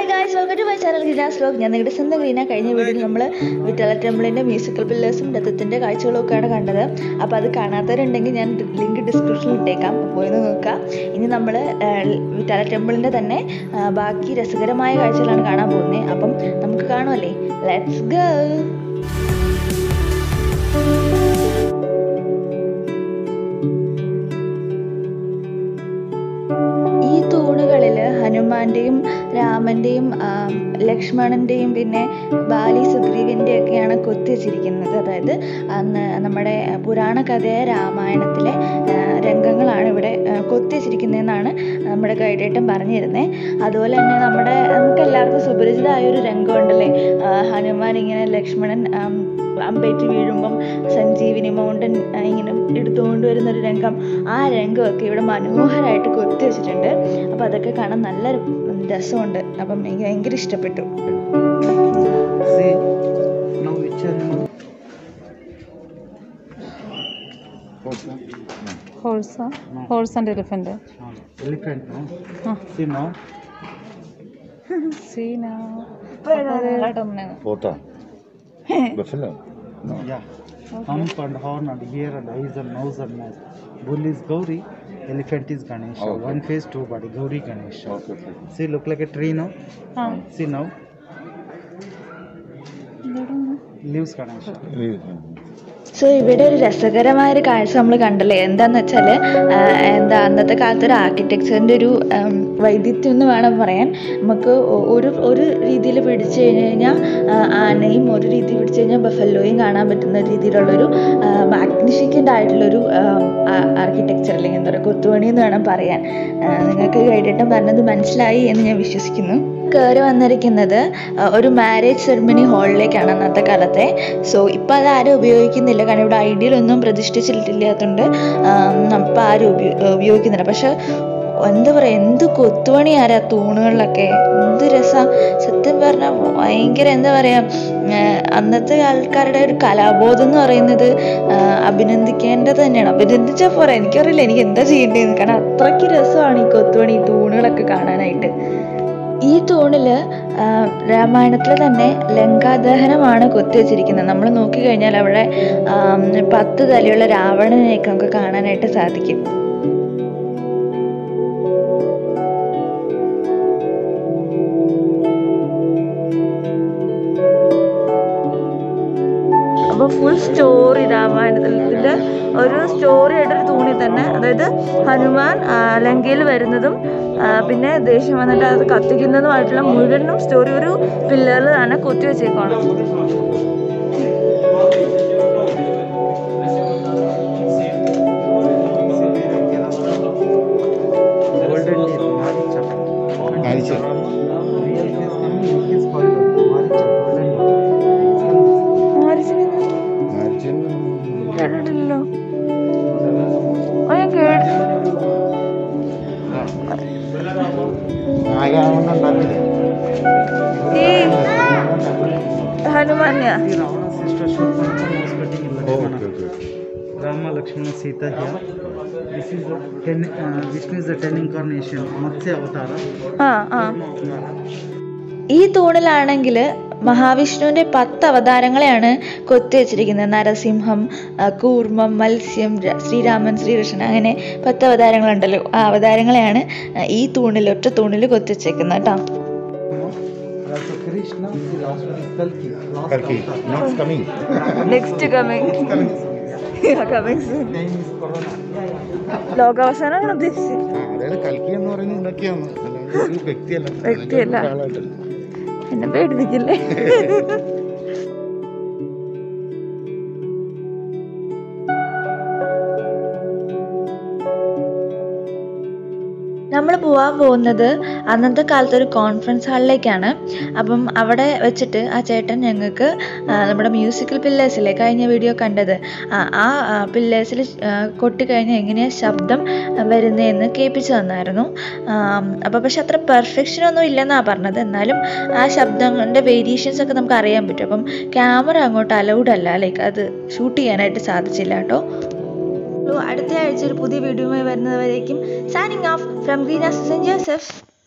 guys, welcome to my channel Greena's Vlog. ഞാൻ നിങ്ങളുടെ സ്വന്തം ഗ്രീന. കഴിഞ്ഞ വീഡിയോയിൽ നമ്മൾ വിറ്റാല ടെമ്പിളിൻ്റെ മ്യൂസിക്കൽ പില്ലേഴ്സും രഥത്തിൻ്റെ കാഴ്ചകളൊക്കെയാണ് കണ്ടത്. അപ്പോൾ അത് കാണാത്തവരുണ്ടെങ്കിൽ ഞാൻ ലിങ്ക് ഡിസ്ക്രിപ്ഷനിൽ ഇട്ടേക്കാം, പോയി നോക്കാം. ഇനി നമ്മൾ വിറ്റാല ടെമ്പിളിൻ്റെ തന്നെ ബാക്കി രസകരമായ കാഴ്ചകളാണ് കാണാൻ പോകുന്നത്. അപ്പം നമുക്ക് കാണുമല്ലേ, ലെറ്റ്സ് ഗോ. ഹനുമാന്റെയും രാമന്റെയും ലക്ഷ്മണന്റെയും പിന്നെ ബാലി സുഗ്രീവന്റെ ഒക്കെയാണ് കൊത്തിവെച്ചിരിക്കുന്നത്. അതായത് അന്ന് നമ്മുടെ പുരാണ കഥയായ രാമായണത്തിലെ രംഗങ്ങളാണ് ഇവിടെ കൊത്തിവെച്ചിരിക്കുന്നതെന്നാണ് നമ്മുടെ ഗൈഡേട്ടൻ പറഞ്ഞു തരുന്നത്. അതുപോലെ തന്നെ നമുക്ക് എല്ലാവർക്കും സുപരിചിതമായ ഒരു രംഗമുണ്ടല്ലേ, ഹനുമാൻ ഇങ്ങനെ ലക്ഷ്മണൻ അമ്പേറ്റ് വീഴുമ്പം സഞ്ജീവിനി മൗണ്ടൻ ഇങ്ങനെ എടുത്തുകൊണ്ട് വരുന്നൊരു രംഗം, ആ രംഗമൊക്കെ ഇവിടെ മനോഹരമായിട്ട് കൊത്തി വെച്ചിട്ടുണ്ട്. അപ്പം അതൊക്കെ കാണാൻ നല്ല രസമുണ്ട്. അപ്പം എനിക്ക് ഭയങ്കര ഇഷ്ടപ്പെട്ടു. Horse and elephant. Elephant, no? See now. See now. Photo. Buffalo. No. Yeah. Hump and horn and ear and eyes and nose and mouth. Bull is Gauri, elephant is Ganesha. Okay. One face, two body. Gauri Ganesha. Okay. See, look like a tree now. See now. Leaves Ganesha. So ഇവിടെ ഒരു രസകരമായൊരു കാഴ്ച നമ്മൾ കണ്ടല്ലേ. എന്താന്ന് വെച്ചാൽ അന്നത്തെ കാലത്ത് ഒരു ആർക്കിടെക്ചറിൻ്റെ ഒരു വൈദഗ്ധ്യം എന്ന് വേണം പറയാൻ. നമുക്ക് ഒരു രീതിയിൽ പിടിച്ചു കഴിഞ്ഞാൽ ആനയും, ഒരു രീതി പിടിച്ചു കഴിഞ്ഞാൽ ബഫല്ലോയും കാണാൻ പറ്റുന്ന രീതിയിലുള്ളൊരു മാഗ്നിഫിക്കൻ്റ് ആയിട്ടുള്ളൊരു ആർക്കിടെക്ചർ, അല്ലെങ്കിൽ എന്താ പറയുക, കൊത്തുപണി എന്ന് വേണം പറയാൻ. നിങ്ങൾക്ക് ഗൈഡേട്ടൻ പറഞ്ഞത് മനസ്സിലായി എന്ന് ഞാൻ വിശ്വസിക്കുന്നു. കയറി വന്നിരിക്കുന്നത് ഒരു മാരേജ് സെറിമണി ഹാളിലേക്കാണ് അന്നത്തെ കാലത്തെ. സോ ഇപ്പം അതാരും ഉപയോഗിക്കുന്നില്ല, കാരണം ഇവിടെ ഐഡിയലൊന്നും പ്രതിഷ്ഠിച്ചിട്ടില്ലാത്തതുകൊണ്ട് ഇപ്പം ആരും ഉപയോഗിക്കുന്നില്ല. പക്ഷെ എന്താ പറയുക, എന്ത് കൊത്തുപണി ആരാ തൂണുകളിലൊക്കെ, എന്ത് രസം. സത്യം പറഞ്ഞാൽ ഭയങ്കര എന്താ പറയുക, അന്നത്തെ ആൾക്കാരുടെ ഒരു കലാബോധം എന്ന് പറയുന്നത് അഭിനന്ദിക്കേണ്ടത് തന്നെയാണ്. അഭിനന്ദിച്ചാൽ പോരാ, എനിക്കറിയില്ല എനിക്ക് എന്താ ചെയ്യേണ്ടതെന്ന്, കാരണം അത്രയ്ക്ക് രസമാണ് ഈ കൊത്തുപണി, ഈ തൂണുകളൊക്കെ കാണാനായിട്ട്. ഈ തൂണിൽ രാമായണത്തിൽ തന്നെ ലങ്കാദഹനമാണ് കൊത്തിവെച്ചിരിക്കുന്നത്. നമ്മൾ നോക്കിക്കഴിഞ്ഞാൽ അവിടെ 10 തലയുള്ള രാവണനെയൊക്കെ നമുക്ക് കാണാനായിട്ട് സാധിക്കും. അപ്പോൾ ഫുൾ സ്റ്റോറി രാമായണത്തിൻ്റെ ഒരു സ്റ്റോറി ആയിട്ടൊരു തൂണിൽ തന്നെ, അതായത് ഹനുമാൻ ലങ്കയിൽ വരുന്നതും പിന്നെ ദേഷ്യം വന്നിട്ട് അത് കത്തിക്കുന്നതുമായിട്ടുള്ള മുഴുവനും സ്റ്റോറി ഒരു പില്ലറിലാണ് കൊത്തിവെച്ചേക്കാണ്. കേട്ടിട്ടില്ലല്ലോ, ഞാൻ കേട്ടു. ഈ ഹനുമാന്യാ Rama, Lakshmana, Sita here. This is Vishnu is the 10 incarnation, Matsya Avatara. ഈ തൂണിലാണെങ്കിൽ മഹാവിഷ്ണുവിൻ്റെ 10 അവതാരങ്ങളെയാണ് കൊത്തിവെച്ചിരിക്കുന്നത്. നരസിംഹം, കൂർമ്മം, മത്സ്യം, ശ്രീരാമൻ, ശ്രീകൃഷ്ണൻ, അങ്ങനെ 10 അവതാരങ്ങളുണ്ടല്ലോ. ആ അവതാരങ്ങളെയാണ് ഈ തൂണിൽ, ഒറ്റ തൂണിൽ കൊത്തിവെച്ചേക്കുന്നത് കേട്ടോ. നെക്സ്റ്റ് കമ്മിങ് ലോകാവസാനമാണ് ഉദ്ദേശിച്ചത്. വ്യക്തിയല്ല, എന്നെ പേടിപ്പിക്കില്ലേ. നമ്മൾ പോകാൻ പോകുന്നത് അന്നത്തെ കാലത്ത് ഒരു കോൺഫറൻസ് ഹാളിലേക്കാണ്. അപ്പം അവിടെ വെച്ചിട്ട് ആ ചേട്ടൻ ഞങ്ങൾക്ക് നമ്മുടെ മ്യൂസിക്കൽ പില്ലേഴ്സിലെ കഴിഞ്ഞ വീഡിയോ കണ്ടത്, ആ പില്ലേഴ്സിൽ കൊട്ടിക്കഴിഞ്ഞാൽ എങ്ങനെയാണ് ശബ്ദം വരുന്നതെന്ന് കേൾപ്പിച്ചു തന്നായിരുന്നു. അപ്പോൾ പക്ഷെ അത്ര പെർഫെക്ഷനൊന്നും ഇല്ലെന്നാണ് പറഞ്ഞത്. എന്നാലും ആ ശബ്ദങ്ങളുടെ വേരിയേഷൻസ് ഒക്കെ നമുക്ക് അറിയാൻ പറ്റും. അപ്പം ക്യാമറ അങ്ങോട്ട് അലൗഡ് അല്ല, ലൈക്ക് അത് ഷൂട്ട് ചെയ്യാനായിട്ട് സാധിച്ചില്ല കേട്ടോ. അടുത്ത ആഴ്ച ഒരു പുതിയ വീഡിയോയുമായി വരുന്നതുവരേക്കും സൈനിങ് ഓഫ് ഫ്രം ഗ്രീനാസ് സെന്റ് ജോസഫ്.